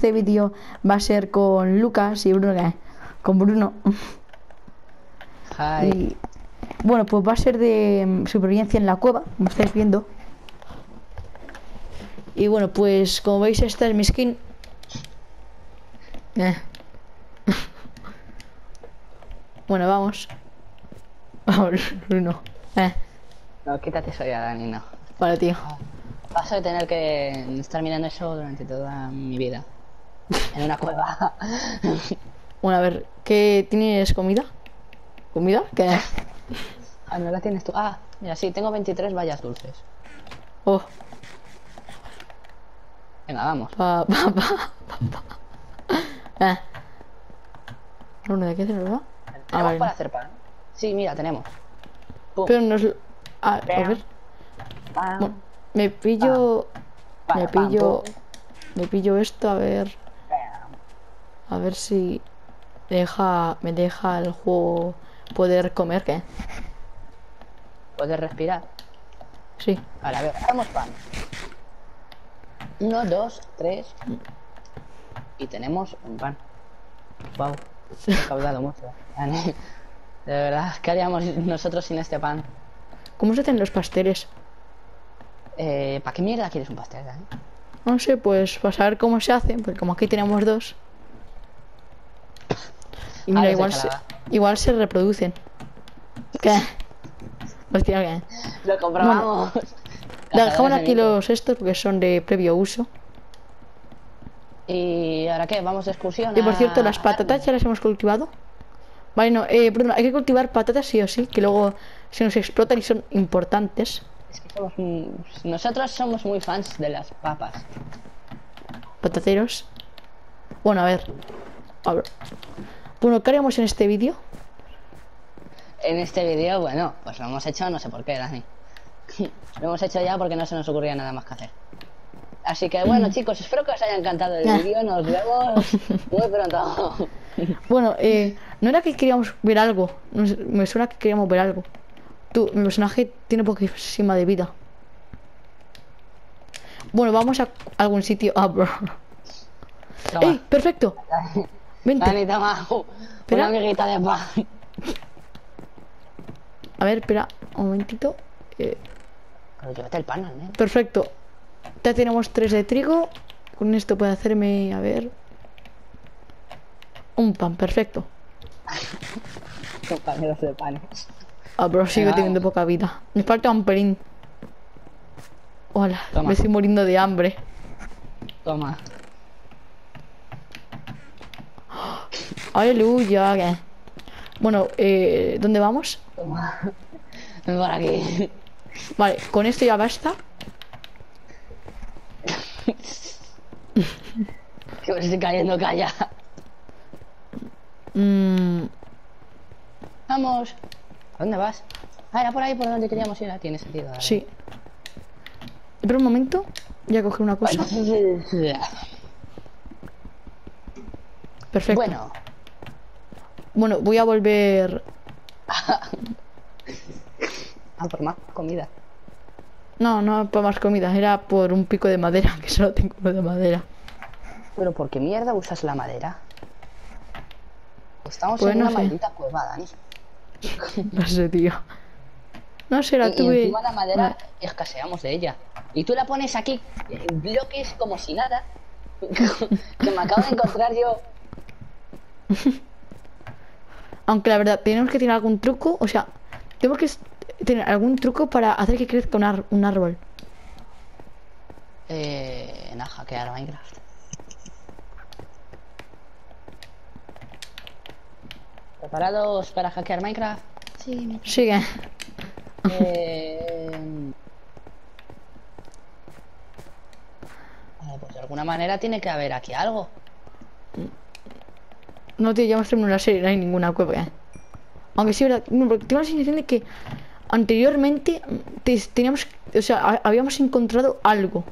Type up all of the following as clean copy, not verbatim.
este vídeo va a ser con Lucas y Bruno, con Bruno. Hi. Y bueno, pues va a ser de supervivencia en la cueva, como estáis viendo. Y bueno, pues como veis, esta es mi skin. Bueno, vamos. Vamos, Bruno. No, quítate eso ya, Dani, no. Vale, tío. Vas a tener que estar mirando eso durante toda mi vida. En una cueva. Bueno, a ver, ¿qué tienes comida? ¿Comida? ¿Qué? Ah, no la tienes tú. Ah, mira, sí, tengo 23 vallas dulces. Oh, Venga, vamos. Bruno, ¿de qué se nos va? ¿Tenemos Vale, para no. hacer pan? Sí, mira, tenemos. Pum. Pero nos... a ver. Pam, Bueno, me pillo... Me pam, pillo... pum, Me pillo esto, a ver... pam. A ver si... me deja el juego poder comer, ¿qué? ¿Puedes respirar? Sí. Vale, a ver, hagamos pan. 1, 2, 3. Y tenemos un pan. Wow. He caudado mucho. Dani. De verdad, ¿qué haríamos nosotros sin este pan? ¿Cómo se hacen los pasteles? ¿Para qué mierda quieres un pastel, Dani? No sé, pues para saber cómo se hacen, porque como aquí tenemos dos. Y mira, los de igual se reproducen. ¿Qué? Hostia, ¿qué? Lo comprobamos. Dejamos aquí los estos porque son de previo uso. ¿Y ahora qué? ¿Vamos de excursión? Y por cierto, las patatas ya las hemos cultivado. Vale, no, perdón, hay que cultivar patatas sí o sí, que luego se nos explotan y son importantes. Es que nosotros somos muy fans de las papas. Patateros. Bueno, a ver. Bueno, ¿qué haremos en este vídeo? En este vídeo, bueno, pues lo hemos hecho, no sé por qué, Dani. Lo hemos hecho ya porque no se nos ocurría nada más que hacer. Así que bueno, chicos, espero que os haya encantado el vídeo. Nos vemos muy pronto. Bueno, no era que queríamos ver algo. Me suena que queríamos ver algo. Mi personaje tiene poquísima de vida. Bueno, vamos a algún sitio. Ah, bro. Toma. ¡Ey! ¡Perfecto! Vente. Dani, toma. Espera. Una amiguita de pan. A ver, espera. Un momentito. Pero llévate el pan, ¿no? Perfecto. Ya tenemos 3 de trigo. Con esto puede hacerme, a ver, un pan, perfecto. Compañeros de panes. Ah, pero sigo Venga, teniendo poca vida. Me falta un pelín. Hola, Toma. me estoy muriendo de hambre. Toma. Aleluya. ¿Qué? Bueno, ¿dónde vamos? Toma. Ven por aquí. Vale, con esto ya basta. Que me estoy cayendo, calla. Vamos. ¿A dónde vas? Ah, era por ahí por donde queríamos ir. Tiene sentido. Ahora. Sí. Espera un momento. Voy a coger una cosa. Perfecto. Bueno, voy a volver. Ah, por más comida. No, por más comida. Era por un pico de madera, que solo tengo uno de madera. Pero ¿por qué mierda usas la madera? Estamos Pues en no una sé. maldita cueva, Dani. No sé, tío. No sé, la Y tuve. encima la madera escaseamos de ella. Y tú la pones aquí en bloques como si nada. Que me acabo de encontrar yo. Aunque la verdad, tenemos que tener algún truco. O sea, tenemos que tener algún truco para hacer que crezca un árbol. Nada, hackear Minecraft. ¿Preparados para hackear Minecraft? Sí. Sigue. Pues de alguna manera tiene que haber aquí algo. No, tío, ya hemos terminado la serie, no hay ninguna cueva. Aunque sí, ¿verdad? No, porque tengo la sensación de que anteriormente teníamos, o sea, habíamos encontrado algo.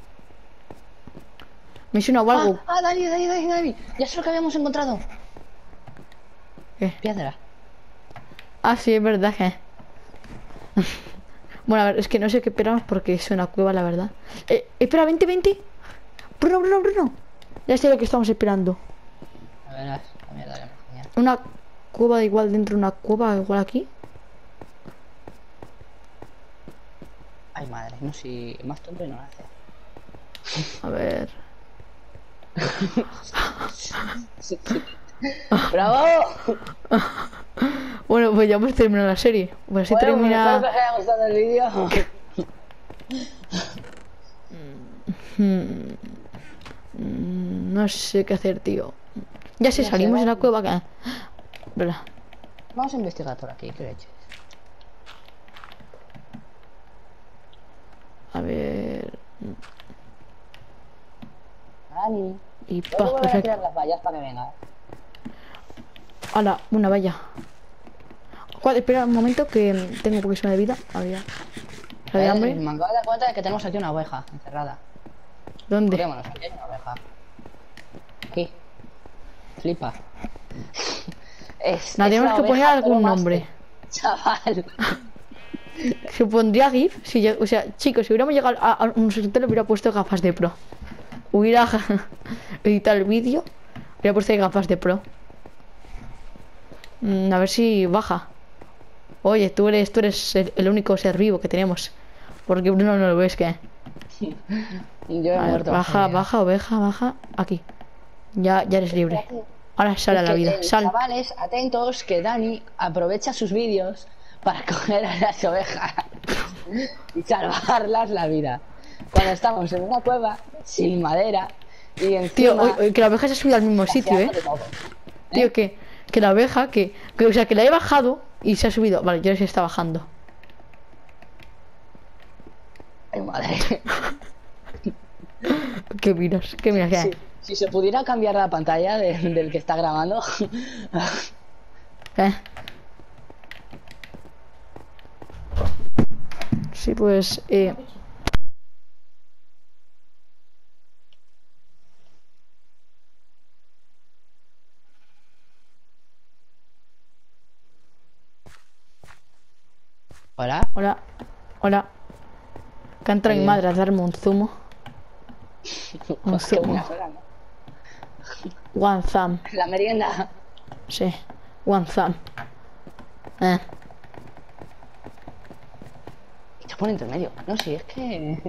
Me suena o algo. Dani. Ya sé lo que habíamos encontrado. ¿Qué? Piedra. Ah, sí, es verdad que. Bueno, a ver, es que no sé qué esperamos porque es una cueva, la verdad. Espera, vente. Bruno. Ya sé lo que estamos esperando. A ver, la mierda que me enseña. Una cueva igual dentro de una cueva igual aquí. Ay, madre, no, si más tonto y no lo hace. A ver. ¡Bravo! Bueno, pues ya hemos terminado la serie. Pues así Bueno, pues espero termina. que os haya gustado el vídeo. No sé qué hacer, tío. Ya sé, Ya salimos sé, de la cueva acá. ¿Verdad? Vamos a investigar por aquí, ¿qué leches? A ver. Dani. Y Luego pa, voy a perfecto. tirar las vallas para que venga. Hala, una valla. Espera un momento que tengo poquísima de vida. Había. ¿La de hambre? Me acabo de dar cuenta de que tenemos aquí una oveja encerrada. ¿Dónde? Curémonos, aquí hay una oveja. Aquí. Flipa. Nada, tenemos la que poner oveja algún Pro nombre. Master. Chaval. Se pondría GIF. Si o sea, chicos, si hubiéramos llegado a un sector, le hubiera puesto gafas de pro. Hubiera editado el vídeo, hubiera puesto gafas de pro. A ver si baja. Oye, tú eres el único ser vivo que tenemos. Porque Bruno no lo ves, ¿qué? Yo he A ver, muerto. baja, oveja, baja. Aquí. Ya eres libre. Ahora sal a la vida. Sal. Chavales, atentos que Dani aprovecha sus vídeos para coger a las ovejas y salvarlas la vida. Cuando estamos en una cueva sin madera y Tío, encima que la oveja se ha subido al mismo sitio, de todo. Tío, que la oveja, o sea, que la he bajado y se ha subido. Vale, yo no sé si está bajando. Ay, madre. ¿Qué miras? ¿Qué miras? ¿Qué? Si se pudiera cambiar la pantalla del que está grabando. ¿Eh? Sí, pues... Hola. Hola. Hola. Que entra mi madre a darme un zumo. Un Qué zumo. buenas horas, ¿no? One thumb. La merienda. Sí. One thumb. Y te pone entre medio. No, si es que...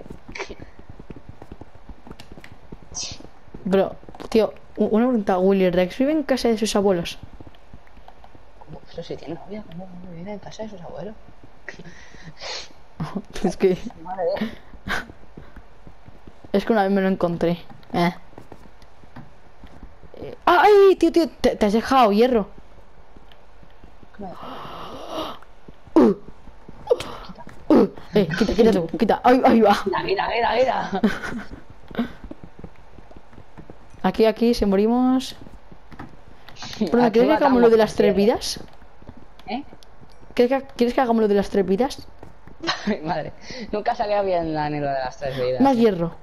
Bro, tío, una pregunta. ¿Willy Rex vive en casa de sus abuelos? Pero si tiene novia, ¿cómo vive en casa de sus abuelos? Es que... Madre de... Es que una vez me lo encontré. ¡Ay, tío! Te has dejado hierro. Quita tú, quita. ¡Ay, va! Mira. Aquí, si morimos... Bueno, ¿quieres que hagamos lo de las 3 vidas? ¿Eh? ¿Quieres que hagamos lo de las 3 vidas? Ay, madre. Nunca salía bien la anécdota de las 3 vidas. Más hierro.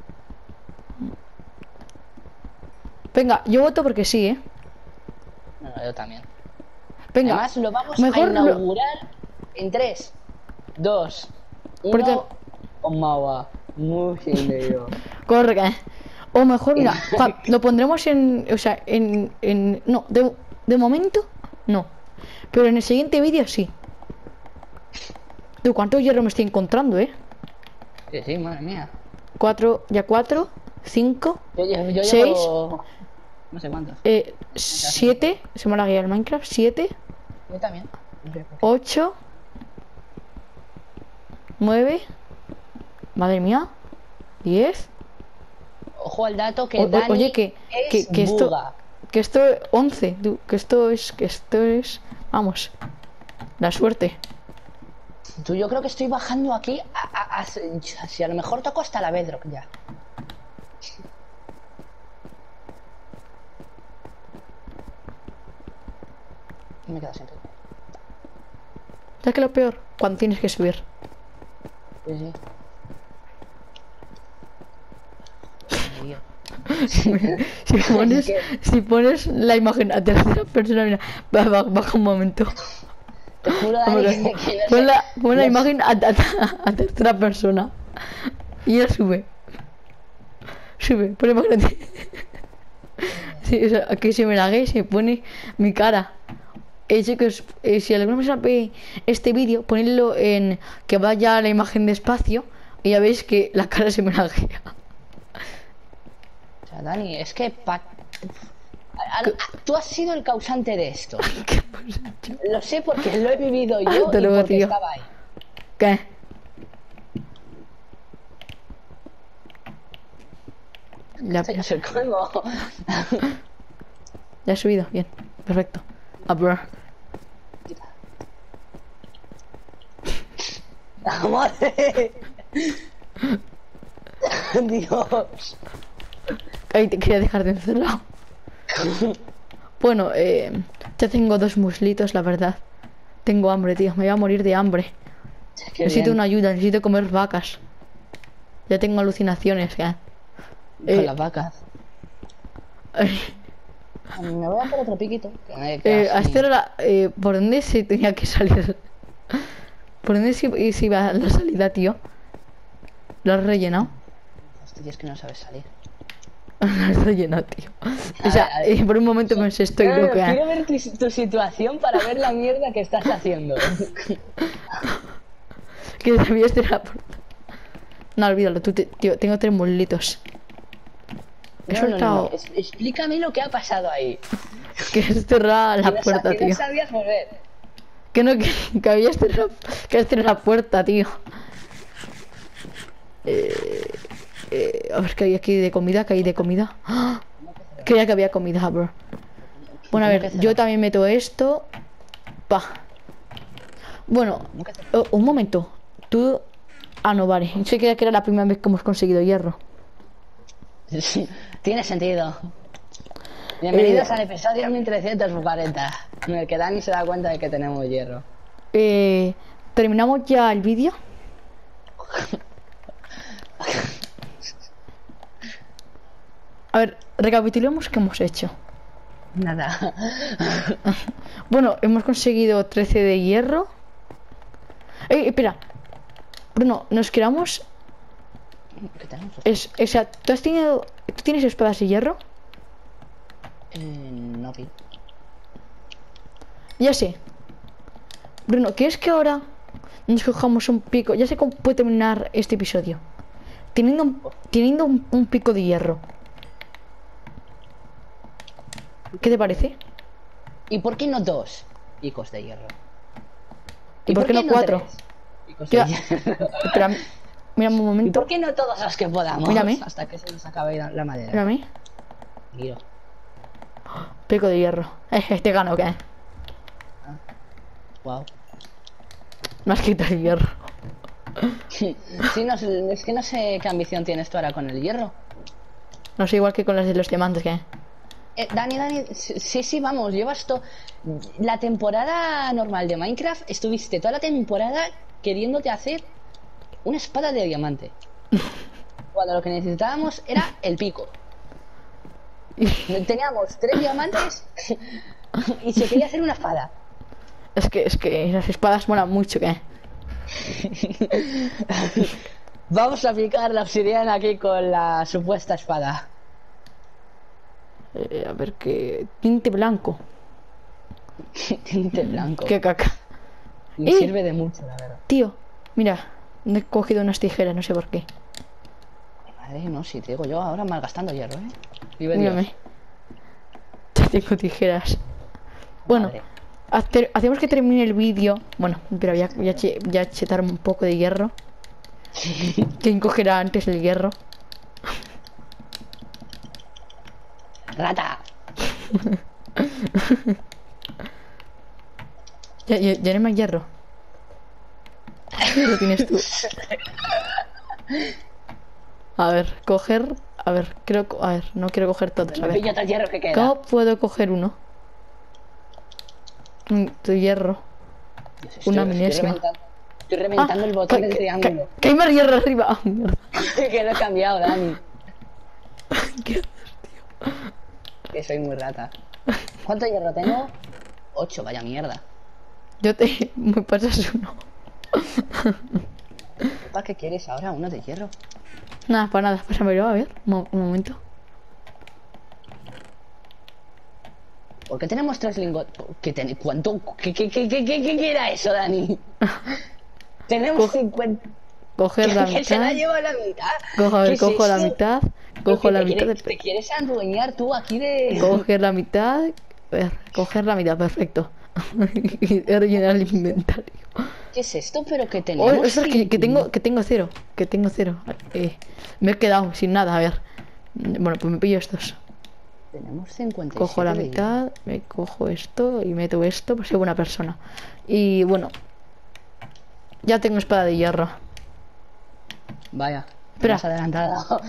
Venga, yo voto porque sí, No, yo también. Venga. Además, lo vamos mejor a inaugurar en 3, 2, 1. Porque- Omawa. Muy bien. Corre. O mejor, mira, lo pondremos en... O sea, no, de momento, no. Pero en el siguiente vídeo sí. ¿De cuánto hierro me estoy encontrando, Sí, madre mía. 4, 5, Yo 6, llevo... No sé cuántos. 7, se me ha lagueado el Minecraft, 7, Yo también. 8, 9, madre mía, 10. Ojo al dato que Dani Oye, que buga. esto 11, que esto es, vamos, la suerte. Yo creo que estoy bajando aquí si a lo mejor toco hasta la bedrock ya. Y me quedo siempre. ¿Sabes qué es lo peor? Cuando tienes que subir. Sí. Si pones la imagen a tercera persona, mira, baja un momento. Te juro, Dani, que Pon la imagen a tercera persona. Y ya sube. Sube, pon la imagen Sí, o sea, que se me lague y se pone mi cara. Chicos, si alguna persona ve este vídeo, ponedlo en que vaya la imagen despacio y ya veis que la cara se me laguea. O sea, Dani, es que tú has sido el causante de esto. ¿Qué pasa, tío? Lo sé porque lo he vivido yo Te y lo porque tío. estaba ahí. ¿Qué? Ya, Esto ya es el colmo. ya he subido, bien, perfecto. A ver. ¡Madre! Dios. Ahí te quería dejar de encerrado. Bueno, ya tengo 2 muslitos, la verdad. Tengo hambre, tío. Me voy a morir de hambre. Qué Necesito bien. una ayuda, necesito comer vacas. Ya tengo alucinaciones, ya. Con las vacas. Me voy a hacer otro piquito. Que me queda A así. esta hora, ¿por dónde se tenía que salir? ¿Por dónde se iba la salida, tío? ¿Lo has rellenado? Hostia, es que no sabes salir. Lo has rellenado, tío. O sea, A ver. por un momento pensé, estoy No, no, loca. quiero ver tu situación para ver la mierda que estás haciendo. Que debías de la puerta. No, olvídalo, tío, tengo 3 muslitos. He No, no, no, soltado. no. Explícame lo que ha pasado ahí. Que has cerrado la Que no puerta, que no tío. sabías volver. Que no, que habías cerrado, que has cerrado la puerta, tío. A ver, ¿qué hay aquí de comida? ¿Qué hay de comida? ¡Ah! Creía que había comida, bro. Bueno, a ver, yo también meto esto. Pa. Bueno, un momento. Tú... Ah, no, vale. Yo creía que era la primera vez que hemos conseguido hierro. Sí, tiene sentido. Bienvenidos al episodio 1340, en el que Dani se da cuenta de que tenemos hierro. ¿Terminamos ya el vídeo? A ver, recapitulemos qué hemos hecho. Nada. Bueno, hemos conseguido 13 de hierro. Espera. Bruno, nos quedamos... ¿Qué tenemos? O sea, ¿tú tienes espadas de hierro? No vi. Ya sé. Bruno, ¿quieres que ahora nos cojamos un pico? Ya sé cómo puede terminar este episodio. Teniendo un pico de hierro. ¿Qué te parece? ¿Y por qué no 2 picos de hierro? ¿Y por qué no 4? 3 picos Ya. de hierro? Espera, mírame un ¿Y momento. por qué no todos los que podamos? Mírame. Hasta que se nos acabe la madera. Mírame. Miro. Pico de hierro. Este gano, ¿qué? Wow. Me has quitado el hierro. Sí, no, es que no sé qué ambición tienes tú ahora con el hierro. No sé, igual que con las de los diamantes, ¿qué? Dani, sí, vamos, llevas la temporada normal de Minecraft, estuviste toda la temporada queriéndote hacer una espada de diamante. Cuando lo que necesitábamos era el pico. Teníamos 3 diamantes y se quería hacer una espada. Es que las espadas molan mucho, ¿qué? Vamos a picar la obsidiana aquí con la supuesta espada. A ver, qué... Tinte blanco. Tinte blanco. Qué caca. Me sirve de mucho, la verdad. Tío, mira, me he cogido unas tijeras, no sé por qué. Madre, no, si te digo yo ahora malgastando hierro, Vive Dios. Mírame. Ya tengo tijeras. Bueno, Madre. hacemos que termine el vídeo. Bueno, pero ya chetar un poco de hierro. ¿Quién cogerá antes el hierro? ¡Rata! Ya no hay más hierro. Lo tienes tú. A ver, coger. A ver, a ver, no quiero coger todos. A Me ver. pillo todo el hierro que queda. ¿Cómo puedo coger uno? Tu hierro. Dios, Una estoy milésima. Estoy reventando el botón del triángulo. Que hay más hierro arriba. Ah, mierda. Que lo he cambiado, Dani. ¿Qué? Que soy muy rata. ¿Cuánto hierro tengo? 8, vaya mierda. Me pasas uno. ¿Para qué quieres ahora uno de hierro? Nada, para nada, pásamelo, a ver. Un momento. ¿Por qué tenemos 3 lingotes? ¿Cuánto? ¿Qué era eso, Dani? Tenemos 50. Coger la ¿Que se la mitad. lleva la mitad? Cojo, ¿Qué es cojo la esto? mitad. ¿Pero Cojo que la mitad. te quieres adueñar tú aquí de...? Coger la mitad. Coger la mitad, perfecto. Y rellenar el inventario. ¿Qué es esto? Pero que Oh, tenemos... ostras, que tengo cero. Que tengo cero. Me he quedado sin nada, a ver. Bueno, pues me pillo estos. Tenemos 57 Cojo la de mitad, me cojo esto y meto esto, pues soy buena persona. Y bueno, ya tengo espada de hierro. Vaya, Espera. más adelantado.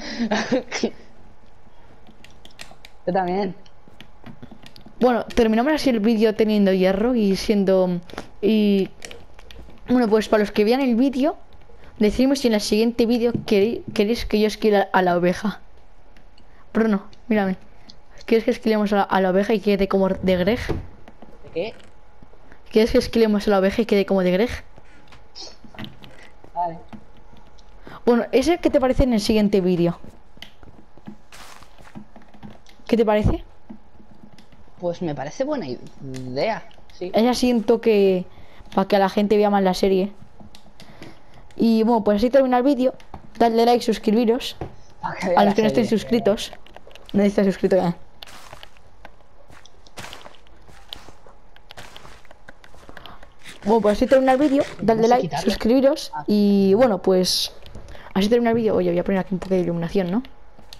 Yo también. Bueno, terminamos así el vídeo teniendo hierro y siendo... Y... Bueno, pues para los que vean el vídeo, decidimos si en el siguiente vídeo queréis que yo esquile a la oveja. Bruno, mírame. ¿Quieres que esquilemos a la oveja y quede como de Greg? ¿De qué? ¿Quieres que esquilemos a la oveja y quede como de Greg? Vale. Bueno, ¿ese qué te parece en el siguiente vídeo? ¿Qué te parece? Pues me parece buena idea, sí. Es así un toque para que la gente vea más la serie. Y bueno, pues así termina el vídeo. Dadle like, suscribiros. A los que no estén suscritos. Nadie está suscrito ya. Bueno, pues así termina el vídeo. Dadle like, suscribiros. Y bueno, pues así termina el vídeo. Oye, voy a poner aquí un poco de iluminación, ¿no?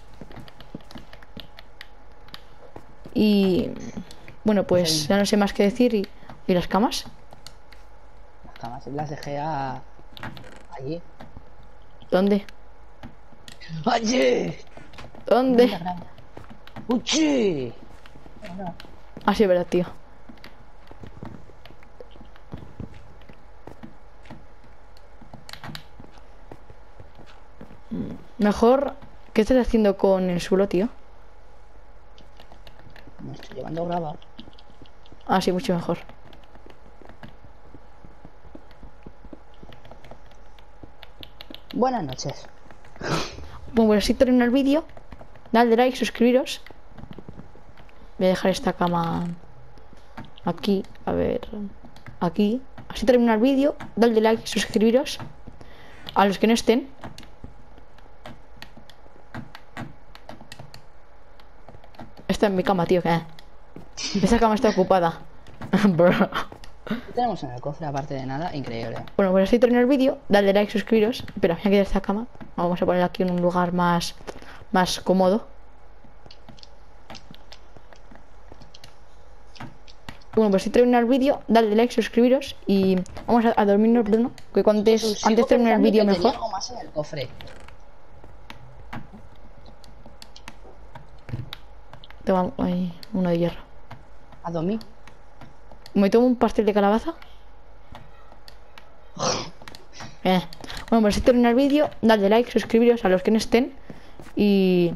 Y bueno, pues ya no sé más que decir. ¿Y las camas? Las camas las dejé allí. ¿Dónde? ¡Allí! ¿Dónde? ¡Uchi! Ah, sí, verdad, tío. Mejor, ¿qué estás haciendo con el suelo, tío? Me estoy llevando grava. Ah, sí, mucho mejor. Buenas noches. Bueno, pues así termina el vídeo. Dadle like, suscribiros. Voy a dejar esta cama aquí, a ver, aquí. Así termina el vídeo. Dadle like, suscribiros. A los que no estén. Esta es mi cama, tío, ¿qué? Esa cama está ocupada. Bro. ¿Qué tenemos en el cofre aparte de nada? Increíble. Bueno, pues así termina el vídeo. Dadle like, suscribiros. Espera, voy a quitar esta cama. Vamos a ponerla aquí en un lugar más cómodo. Bueno, pues si termina el vídeo, dadle like, suscribiros y vamos a dormirnos, Bruno. Que antes de terminar el vídeo mejor. Algo más en el cofre. Toma ahí, uno de hierro. ¿A dormir? ¿Me tomo un pastel de calabaza? Bueno, pues si termina el vídeo, dadle like, suscribiros a los que no estén y...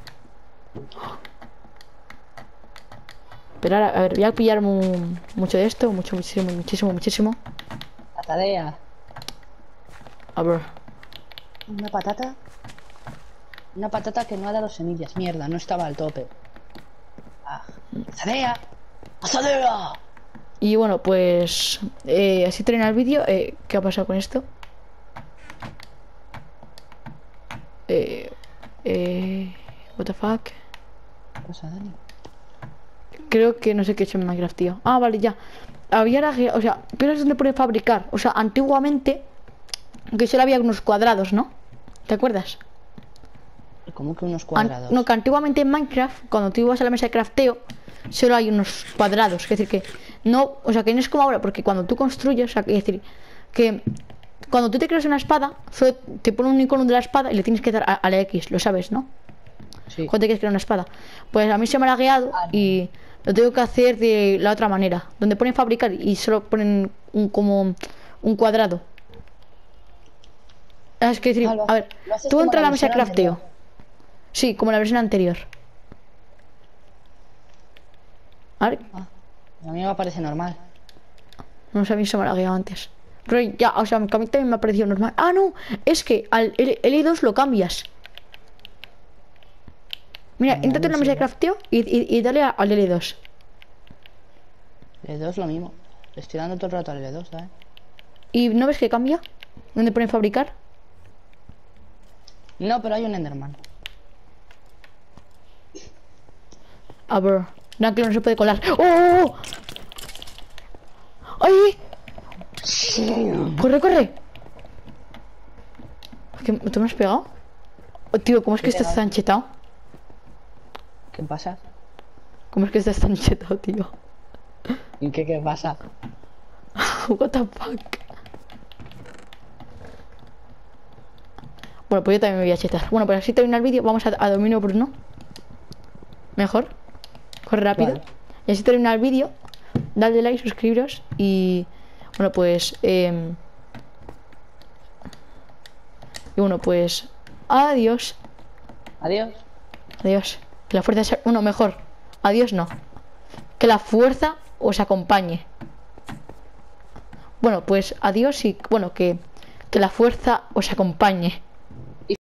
Pero ahora, a ver, voy a pillar mucho de esto, muchísimo. La tarea. A ver. Una patata. Una patata que no ha dado semillas. Mierda, no estaba al tope. Ah. ¡Tarea! ¡Asadera! Y bueno, pues así termina el vídeo. ¿Qué ha pasado con esto? What the fuck? ¿Qué pasa, Dani? Creo que no sé qué he hecho en Minecraft, tío. Ah, vale, ya. Había o sea, pero es donde pone fabricar. O sea, antiguamente que solo había unos cuadrados, ¿no? ¿Te acuerdas? ¿Cómo que unos cuadrados? No, que antiguamente en Minecraft, cuando tú ibas a la mesa de crafteo, solo hay unos cuadrados. Es decir, que no, o sea, que no es como ahora, porque cuando tú construyes, o sea, es decir, que cuando tú te creas una espada, solo te pone un icono de la espada y le tienes que dar a la X, lo sabes, ¿no? Sí. Cuando te quieres crear una espada. Pues a mí se me ha lagueado y lo tengo que hacer de la otra manera, donde ponen fabricar y solo ponen como un cuadrado. Es que decir, a ver, tú entras a la mesa de crafteo. Sí, como la versión anterior. A ver. A mí me parece normal. No sé, a mí se me ha lagueado antes. Pero ya, o sea, a mí también me ha parecido normal. Ah, no, es que al L2 lo cambias. Mira, entrate en la mesa de crafteo y dale al L2. L2 lo mismo. Le estoy dando todo el rato al L2, ¿sabes? ¿Y no ves que cambia? ¿Dónde ponen fabricar? No, pero hay un Enderman. A ver. No, que no se puede colar. ¡Oh! ¡Ay! ¡Corre, corre! ¿Tú me has pegado? Oh, tío, ¿cómo es que estás tan chetado? ¿Qué pasa? ¿Cómo es que estás tan chetado, tío? ¿Y qué pasa? What the fuck. Bueno, pues yo también me voy a chetar. Bueno, pues así termina el vídeo. Vamos a Dominio Bruno. Mejor. Corre rápido. Vale. Y así termina el vídeo. Dadle like, suscribiros. Y bueno, pues y bueno, pues adiós. Adiós. Adiós. Que la fuerza sea... Bueno, mejor. Adiós no. Que la fuerza os acompañe. Bueno, pues adiós y bueno, que la fuerza os acompañe.